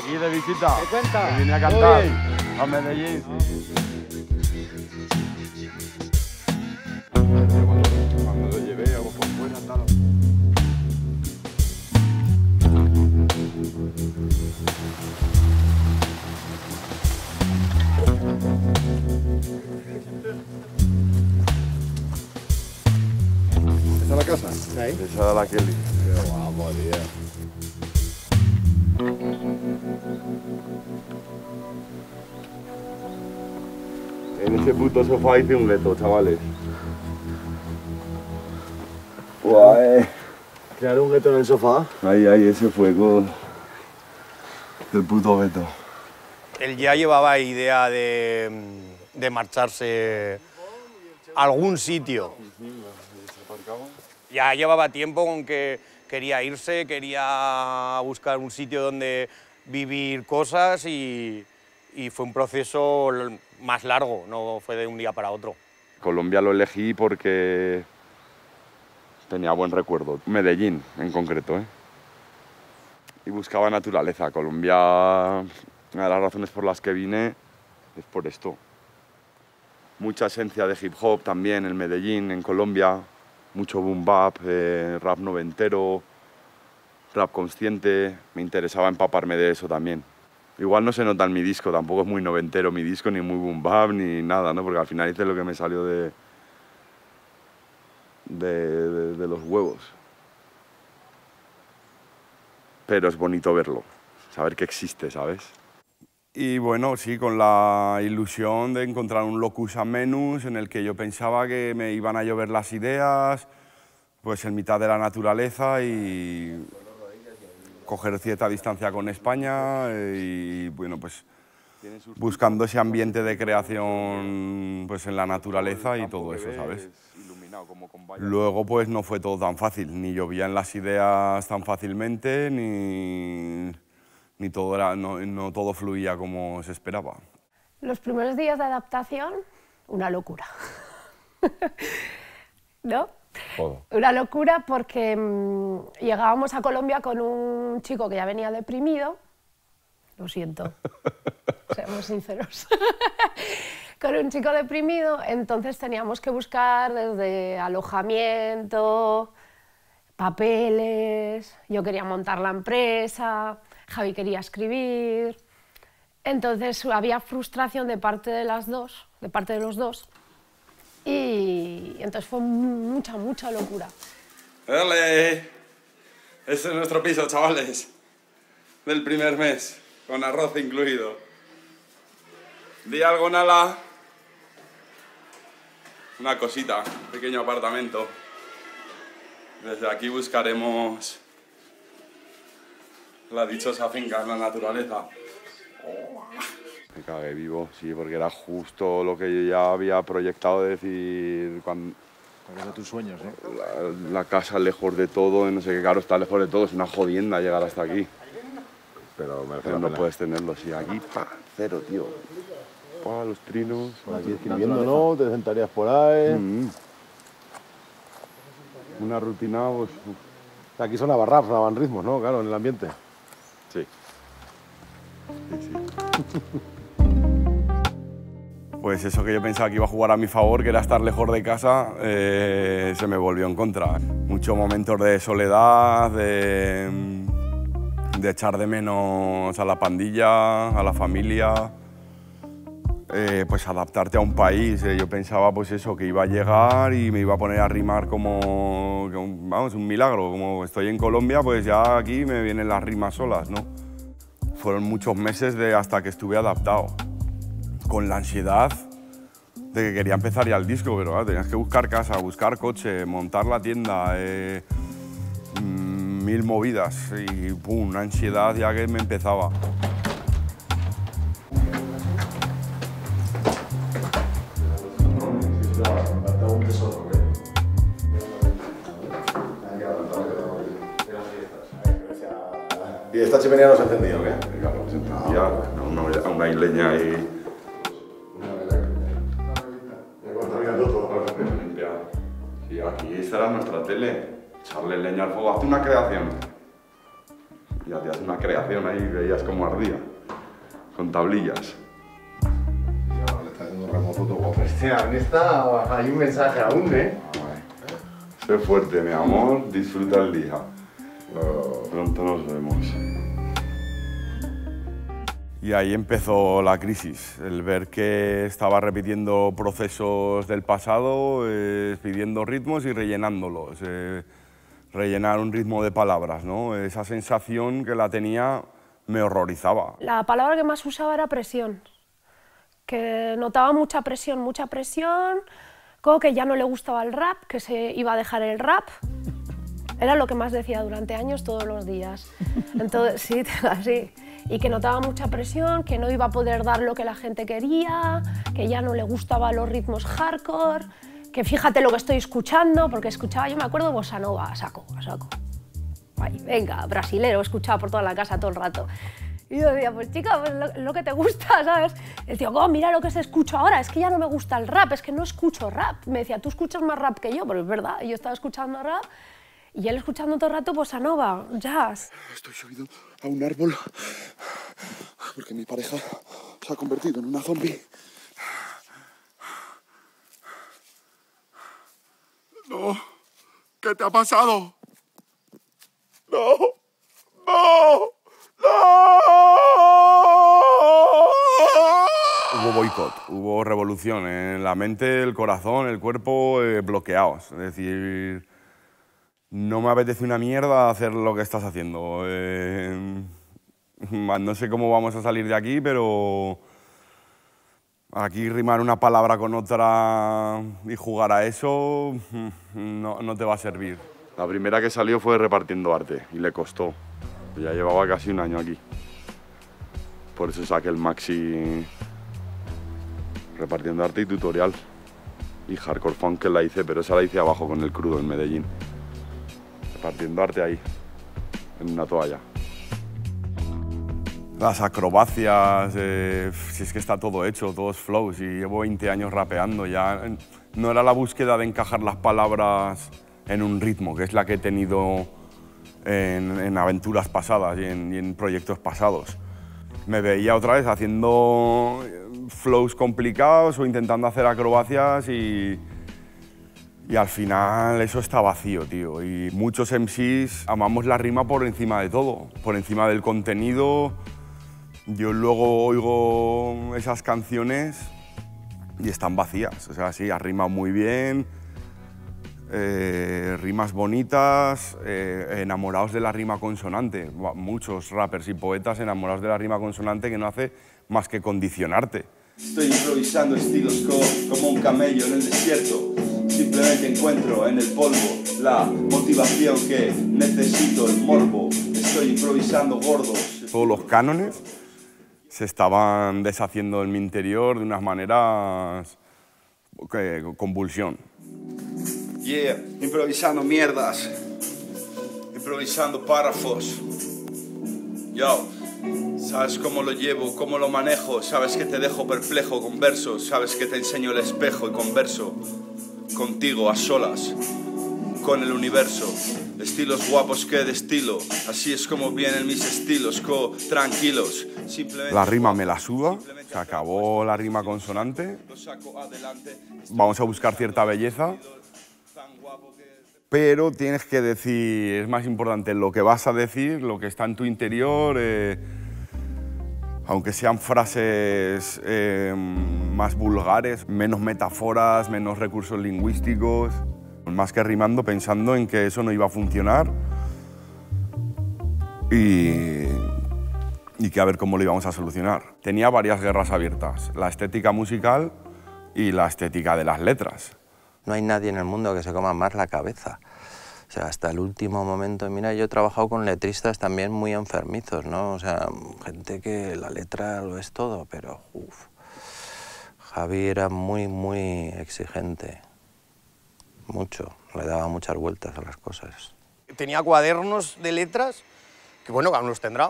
Aquí de visita. ¿Qué cuenta? Me vine a cantar a Medellín. Cuando lo llevé hago por fuera, tal. ¿Esa es la casa? Sí. Esa era la Kelly. Qué guapo, tío. En ese puto sofá hice un gueto, chavales. Guay. ¿Crear un gueto en el sofá? Ahí, ese fuego del puto gueto. Él ya llevaba idea de marcharse a algún sitio. Ya llevaba tiempo con que quería irse, quería buscar un sitio donde vivir cosas y fue un proceso más largo, no fue de un día para otro. Colombia lo elegí porque tenía buen recuerdo. Medellín, en concreto, ¿eh? Y buscaba naturaleza. Colombia, una de las razones por las que vine es por esto. Mucha esencia de hip hop también en Medellín, en Colombia. Mucho boom bap, rap noventero, rap consciente. Me interesaba empaparme de eso también. Igual no se nota en mi disco, tampoco es muy noventero mi disco, ni muy boom bap, ni nada, ¿no? Porque al final hice lo que me salió de los huevos. Pero es bonito verlo, saber que existe, ¿sabes? Y bueno, sí, con la ilusión de encontrar un locus amenus en el que yo pensaba que me iban a llover las ideas, pues en mitad de la naturaleza y coger cierta distancia con España y bueno, pues buscando ese ambiente de creación pues en la naturaleza y todo eso, ¿sabes? Luego pues no fue todo tan fácil, ni llovían las ideas tan fácilmente, ni todo era, no todo fluía como se esperaba. Los primeros días de adaptación, una locura. ¿No? Joder. Una locura porque llegábamos a Colombia con un chico que ya venía deprimido. Lo siento, seamos sinceros. Con un chico deprimido, entonces teníamos que buscar desde alojamiento, papeles, yo quería montar la empresa, Javi quería escribir. Entonces había frustración de parte de los dos, y entonces fue mucha locura. ¡Ole! Este es nuestro piso, chavales, del primer mes, con arroz incluido. Di algo, Nala. Una cosita, un pequeño apartamento. Desde aquí buscaremos la dichosa finca en la naturaleza. Me cagué vivo, sí, porque era justo lo que yo ya había proyectado, de decir, cuando De tus sueños, ¿eh? la casa lejos de todo, no sé qué, claro, está lejos de todo, es una jodienda llegar hasta aquí. Pero merece Pero la no pena. puedes tenerlo, sí, aquí, pa, cero, tío. Pa, los trinos. Por aquí escribiendo, ¿no? Te sentarías por ahí. Una rutina, pues... Aquí sonaba rap, sonaban ritmos, ¿no? Claro, en el ambiente. Sí. Pues eso que yo pensaba que iba a jugar a mi favor, que era estar lejos de casa, se me volvió en contra. Muchos momentos de soledad, de echar de menos a la pandilla, a la familia, pues adaptarte a un país. Yo pensaba pues eso, que iba a llegar y me iba a poner a rimar como vamos, un milagro. Como estoy en Colombia, pues ya aquí me vienen las rimas solas, ¿no? Fueron muchos meses hasta que estuve adaptado, con la ansiedad de que quería empezar ya el disco, pero claro, tenías que buscar casa, buscar coche, montar la tienda, mil movidas y pum, una ansiedad ya que me empezaba. ¿Y esta chimenea no se ha encendido, qué? Claro, se entendía, aún hay leña ahí. Sí, aquí esta era nuestra tele. Echarle leña al fuego, hazte una creación. Y hacías una creación ahí, veías cómo ardía, con tablillas. Le está haciendo un remoto todo. Hostia, en esta hay un mensaje aún, ¿eh? Sé fuerte, mi amor, disfruta el día. Pronto nos vemos. Y ahí empezó la crisis, el ver que estaba repitiendo procesos del pasado, pidiendo ritmos y rellenándolos. Rellenar un ritmo de palabras, ¿no? Esa sensación que la tenía me horrorizaba. La palabra que más usaba era presión, que notaba mucha presión, como que ya no le gustaba el rap, que se iba a dejar el rap. Era lo que más decía durante años, todos los días. Entonces, sí, así. Y que notaba mucha presión, que no iba a poder dar lo que la gente quería, que ya no le gustaban los ritmos hardcore, que fíjate lo que estoy escuchando, porque escuchaba, yo me acuerdo, bossa nova, a saco. Ay, venga, brasilero, escuchaba por toda la casa todo el rato. Y yo decía, pues chica, pues lo que te gusta, ¿sabes? Y el tío, oh, mira lo que se escucha ahora, es que ya no me gusta el rap, es que no escucho rap. Me decía, tú escuchas más rap que yo, pero es verdad, yo estaba escuchando rap y él escuchando todo el rato bossa nova, jazz. Estoy subido a un árbol porque mi pareja se ha convertido en una zombie. No, ¿qué te ha pasado? No, no, no. Hubo boicot, hubo revolución en la mente, el corazón, el cuerpo bloqueados. Es decir, no me apetece una mierda hacer lo que estás haciendo. No sé cómo vamos a salir de aquí, pero aquí rimar una palabra con otra y jugar a eso no te va a servir. La primera que salió fue Repartiendo Arte y le costó. Ya llevaba casi un año aquí. Por eso saqué el maxi Repartiendo Arte y Tutorial. Y Hardcore Funk que la hice, pero esa la hice abajo con el crudo en Medellín. Repartiendo Arte ahí, en una toalla. Las acrobacias, si es que está todo hecho, todos flows, y llevo 20 años rapeando, ya no era la búsqueda de encajar las palabras en un ritmo, que es la que he tenido en aventuras pasadas y en proyectos pasados. Me veía otra vez haciendo flows complicados o intentando hacer acrobacias y al final eso está vacío, tío. Y muchos MCs amamos la rima por encima de todo, por encima del contenido. Yo luego oigo esas canciones y están vacías. O sea, sí, has rimado muy bien, rimas bonitas, enamorados de la rima consonante. Muchos rappers y poetas enamorados de la rima consonante que no hace más que condicionarte. Estoy improvisando estilos como un camello en el desierto. Simplemente encuentro en el polvo la motivación que necesito, el morbo. Estoy improvisando gordos. Todos los cánones se estaban deshaciendo en mi interior de unas maneras convulsión. Yeah, improvisando mierdas, improvisando párrafos. Yo, sabes cómo lo llevo, cómo lo manejo, sabes que te dejo perplejo con versos, sabes que te enseño el espejo y converso contigo a solas, con el universo. Estilos guapos que de estilo, así es como vienen mis estilos, tranquilos. La rima me la suda, se acabó la rima consonante. Vamos a buscar cierta belleza, pero tienes que decir, es más importante lo que vas a decir, lo que está en tu interior, aunque sean frases más vulgares, menos metáforas, menos recursos lingüísticos. Más que rimando, pensando en que eso no iba a funcionar y que a ver cómo lo íbamos a solucionar. Tenía varias guerras abiertas, la estética musical y la estética de las letras. No hay nadie en el mundo que se coma más la cabeza. O sea, hasta el último momento. Mira, yo he trabajado con letristas también muy enfermizos, ¿no? O sea, gente que la letra lo es todo, pero Javi era muy, muy exigente. Mucho, le daba muchas vueltas a las cosas. Tenía cuadernos de letras, que bueno, aún los tendrá,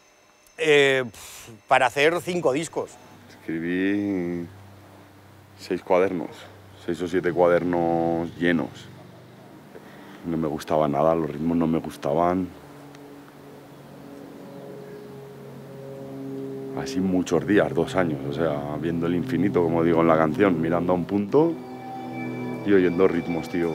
para hacer 5 discos. Escribí 6 cuadernos, 6 o 7 cuadernos llenos. No me gustaba nada, los ritmos no me gustaban. así muchos días, 2 años, o sea, viendo el infinito, como digo en la canción, mirando a un punto y oyendo ritmos, tío.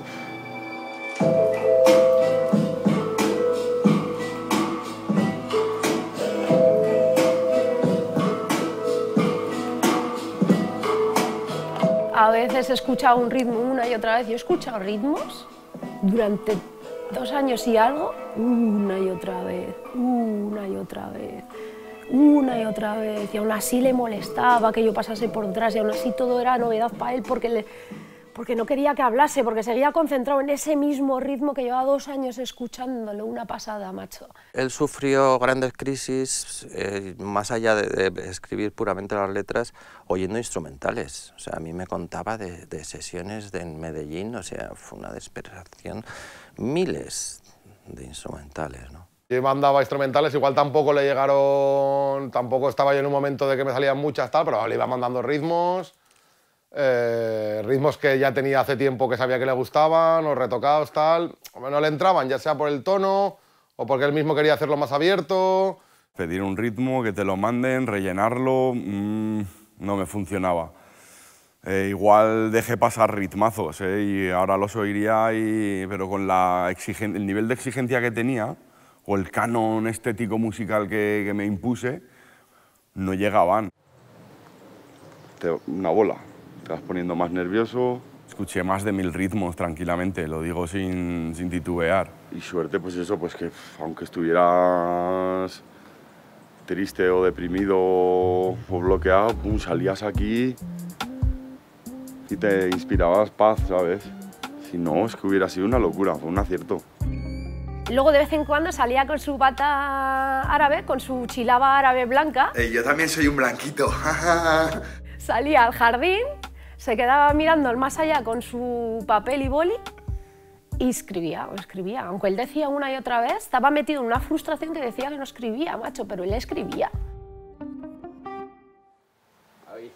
A veces he escuchado un ritmo una y otra vez. Yo he escuchado ritmos durante 2 años y algo, una y otra vez, una y otra vez, una y otra vez. Y aún así le molestaba que yo pasase por detrás y aún así todo era novedad para él porque no quería que hablase, porque seguía concentrado en ese mismo ritmo que llevaba 2 años escuchándolo, una pasada, macho. Él sufrió grandes crisis, más allá de escribir puramente las letras, oyendo instrumentales. O sea, a mí me contaba de sesiones en Medellín, o sea, fue una desesperación, miles de instrumentales, ¿no? Yo mandaba instrumentales, igual tampoco le llegaron, tampoco estaba yo en un momento de que me salían muchas, tal, pero le iba mandando ritmos. Ritmos que ya tenía hace tiempo que sabía que le gustaban, o retocados, tal, no le entraban, ya sea por el tono o porque él mismo quería hacerlo más abierto. Pedir un ritmo, que te lo manden, rellenarlo, no me funcionaba. Igual dejé pasar ritmazos y ahora los oiría, pero con el nivel de exigencia que tenía o el canon estético musical que me impuse, no llegaban. Una bola. Te vas poniendo más nervioso. Escuché más de 1000 ritmos tranquilamente, lo digo sin titubear. Y suerte, pues eso, pues que aunque estuvieras triste o deprimido o bloqueado, pum, salías aquí y te inspirabas paz, ¿sabes? Si no, es que hubiera sido una locura, fue un acierto. Luego de vez en cuando salía con su bata árabe, con su chilaba árabe blanca. Yo también soy un blanquito. Salía al jardín, se quedaba mirando al más allá con su papel y boli y escribía. Aunque él decía una y otra vez, estaba metido en una frustración que decía que no escribía, macho, pero él escribía. Ahí.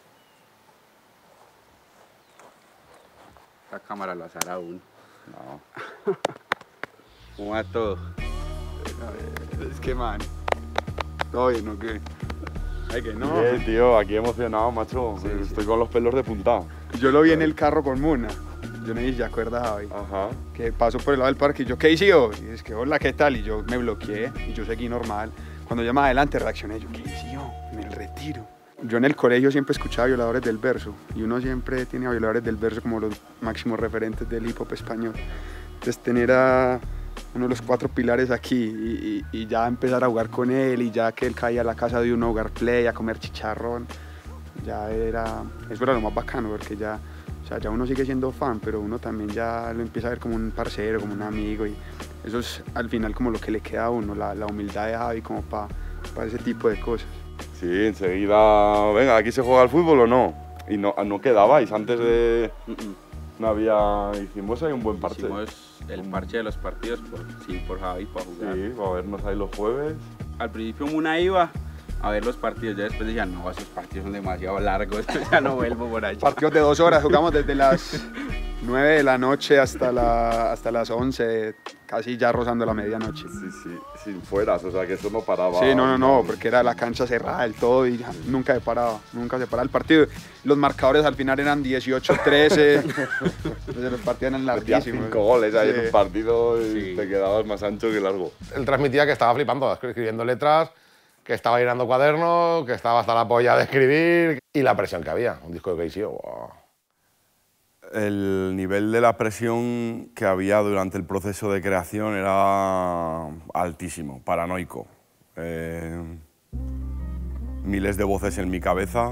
La cámara lo hará aún. No. ¿Cómo va todo? Es que, man, todo bien, ¿no? ¿Qué? Ay, que no. Tío, aquí emocionado, macho. Sí, estoy con los pelos de punta. Yo lo vi en el carro con Muna. Yo no dije, ¿ya acuerdas, Javi? Ajá. Que pasó por el lado del parque y yo, ¿qué hice yo? Y es que, hola, ¿qué tal? Y yo me bloqueé y yo seguí normal. Cuando ya más adelante reaccioné, yo, ¿qué hice yo? En el retiro. Yo en el colegio siempre escuchaba Violadores del Verso y uno siempre tiene a Violadores del Verso como los máximos referentes del hip hop español. Entonces tener a uno de los 4 pilares aquí y ya empezar a jugar con él y ya que él caía a la casa de uno a jugar play, a comer chicharrón, eso era lo más bacano porque ya, o sea, ya uno sigue siendo fan, pero uno también ya lo empieza a ver como un parcero, como un amigo y eso es al final como lo que le queda a uno, la humildad de Javi como para ese tipo de cosas. Sí, enseguida, venga, ¿aquí se juega al fútbol o no? Y no quedabais antes de... No había... Hicimos ahí un buen parche. Hicimos el parche de los partidos por Javi, para jugar. Sí, para vernos ahí los jueves. Al principio Muna iba a ver los partidos, ya después decía, no, esos partidos son demasiado largos, ya no vuelvo por allá. Partidos de 2 horas, jugamos desde las 9 de la noche hasta las 11, casi ya rozando la medianoche. Sí, sin fueras, o sea que eso no paraba. Sí, no, porque era la cancha cerrada del todo y nunca se paraba el partido. Los marcadores al final eran 18-13, entonces los partidos eran larguísimos. 5 goles ahí en un partido y te quedabas más ancho que largo. Él transmitía que estaba flipando, escribiendo letras, que estaba llenando cuadernos, que estaba hasta la polla de escribir y la presión que había. Un disco de KCO, wow. El nivel de la presión que había durante el proceso de creación era altísimo, paranoico. Miles de voces en mi cabeza,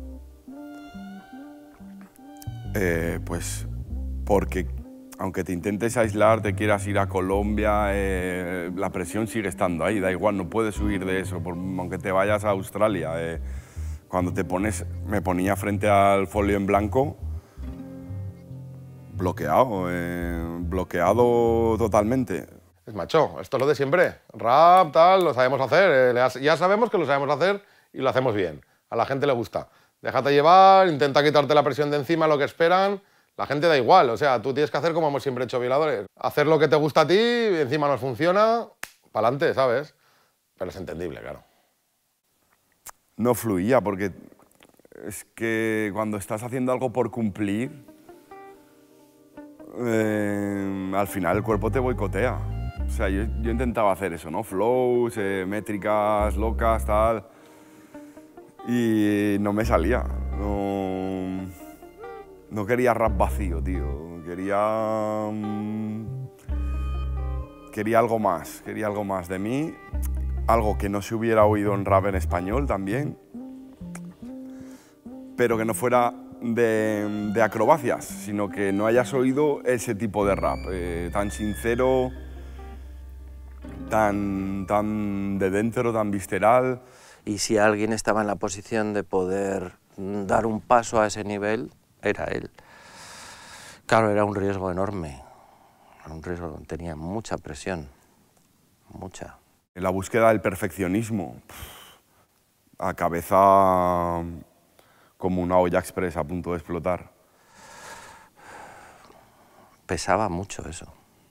pues porque aunque te intentes aislar, te quieras ir a Colombia, la presión sigue estando ahí, da igual, no puedes huir de eso, aunque te vayas a Australia. Cuando me ponía frente al folio en blanco, bloqueado totalmente. Es macho, esto es lo de siempre. Rap, tal, lo sabemos hacer. Ya sabemos que lo sabemos hacer y lo hacemos bien. A la gente le gusta. Déjate llevar, intenta quitarte la presión de encima, lo que esperan. La gente da igual, o sea, tú tienes que hacer como hemos siempre hecho Violadores. Hacer lo que te gusta a ti, encima nos funciona, pa'lante, ¿sabes? Pero es entendible, claro. no fluía, porque es que cuando estás haciendo algo por cumplir, al final el cuerpo te boicotea. O sea, yo intentaba hacer eso, ¿no? Flows, métricas locas, tal, y no me salía. No quería rap vacío, tío. Quería algo más de mí, algo que no se hubiera oído en rap en español también, pero que no fuera de acrobacias, sino que no hayas oído ese tipo de rap, tan sincero, tan de dentro, tan visceral. Y si alguien estaba en la posición de poder dar un paso a ese nivel, era él. Claro, era un riesgo enorme, tenía mucha presión, mucha. En la búsqueda del perfeccionismo, a cabeza como una olla express a punto de explotar. Pesaba mucho eso.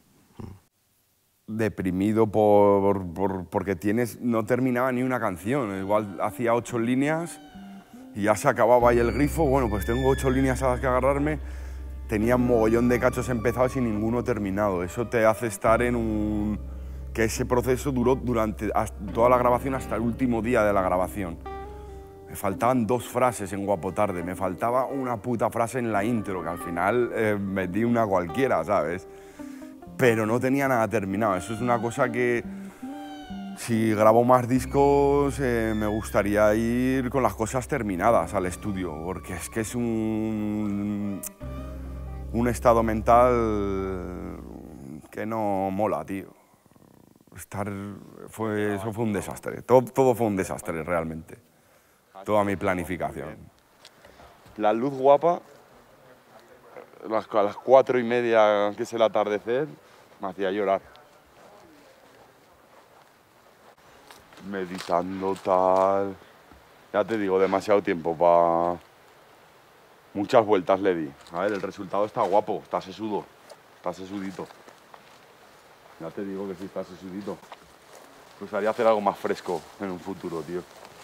Deprimido porque no terminaba ni una canción. Igual hacía 8 líneas y ya se acababa ahí el grifo. Bueno, pues tengo 8 líneas a las que agarrarme. Tenía un mogollón de cachos empezados y ninguno terminado. Eso te hace estar que ese proceso duró durante toda la grabación hasta el último día de la grabación. Me faltaban 2 frases en Guapo Tarde, me faltaba una puta frase en la intro, que al final metí una cualquiera, ¿sabes? Pero no tenía nada terminado. Eso es una cosa que, si grabo más discos, me gustaría ir con las cosas terminadas al estudio, porque es que es un estado mental que no mola, tío. Eso fue un desastre, todo fue un desastre realmente, toda mi planificación. La luz guapa, a las 4:30, que es el atardecer, me hacía llorar. Meditando, tal... Ya te digo, demasiado tiempo para... Muchas vueltas le di. A ver, el resultado está guapo, está sesudo, está sesudito. Ya te digo que sí está sesudito. Me gustaría hacer algo más fresco en un futuro, tío.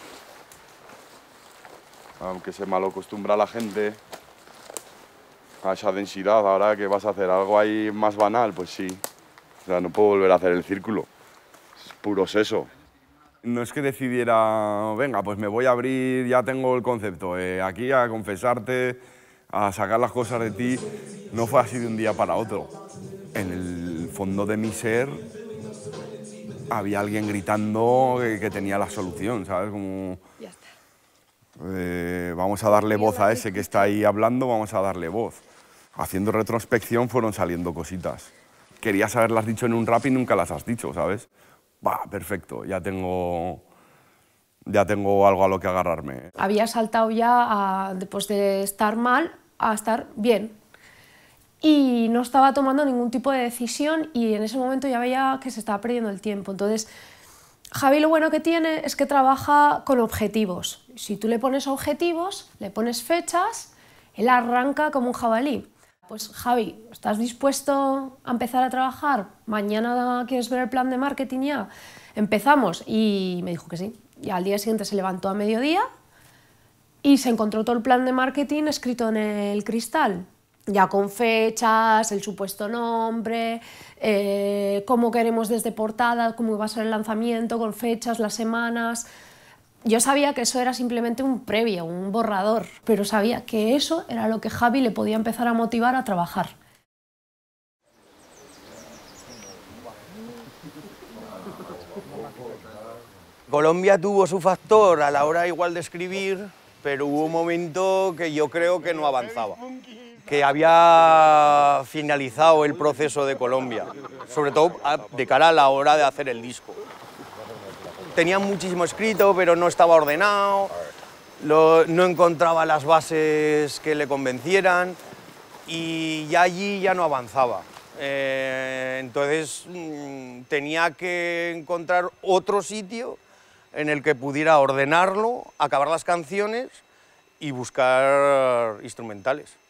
Aunque se malacostumbra la gente a esa densidad, ahora que vas a hacer algo ahí más banal, pues sí. O sea, no puedo volver a hacer el círculo. Es puro seso. No es que decidiera, venga, pues me voy a abrir, ya tengo el concepto, aquí a confesarte, a sacar las cosas de ti. No fue así de un día para otro. En el fondo de mi ser había alguien gritando que tenía la solución, ¿sabes? Como, Ya está. vamos a darle voz a ese que está ahí hablando, vamos a darle voz. Haciendo retrospección fueron saliendo cositas. Querías haberlas dicho en un rap y nunca las has dicho, ¿sabes? Bah, perfecto, ya tengo algo a lo que agarrarme. Había saltado ya, después de estar mal, a estar bien. Y no estaba tomando ningún tipo de decisión y en ese momento ya veía que se estaba perdiendo el tiempo. Entonces, Javi lo bueno que tiene es que trabaja con objetivos. Si tú le pones objetivos, le pones fechas, él arranca como un jabalí. Pues Javi, ¿estás dispuesto a empezar a trabajar? ¿Mañana quieres ver el plan de marketing ya? Empezamos y me dijo que sí. Y al día siguiente se levantó a mediodía y se encontró todo el plan de marketing escrito en el cristal. Ya con fechas, el supuesto nombre, cómo queremos desde portada, cómo va a ser el lanzamiento, con fechas, las semanas. Yo sabía que eso era simplemente un previo, un borrador, pero sabía que eso era lo que Javi le podía empezar a motivar a trabajar. Colombia tuvo su factor a la hora igual de escribir, pero hubo un momento que yo creo que no avanzaba, que había finalizado el proceso de Colombia, sobre todo de cara a la hora de hacer el disco. Tenía muchísimo escrito, pero no estaba ordenado, no encontraba las bases que le convencieran y ya allí ya no avanzaba. Entonces tenía que encontrar otro sitio en el que pudiera ordenarlo, acabar las canciones y buscar instrumentales.